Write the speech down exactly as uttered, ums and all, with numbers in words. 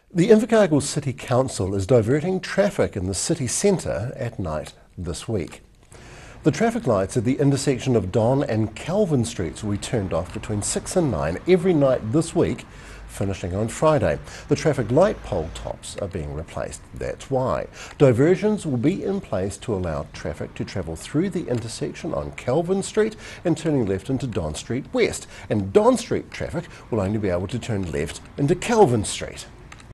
The Invercargill City Council is diverting traffic in the city centre at night this week. The traffic lights at the intersection of Don and Kelvin Streets will be turned off between six and nine every night this week, finishing on Friday. The traffic light pole tops are being replaced. That's why. Diversions will be in place to allow traffic to travel through the intersection on Kelvin Street and turning left into Don Street West. And Don Street traffic will only be able to turn left into Kelvin Street.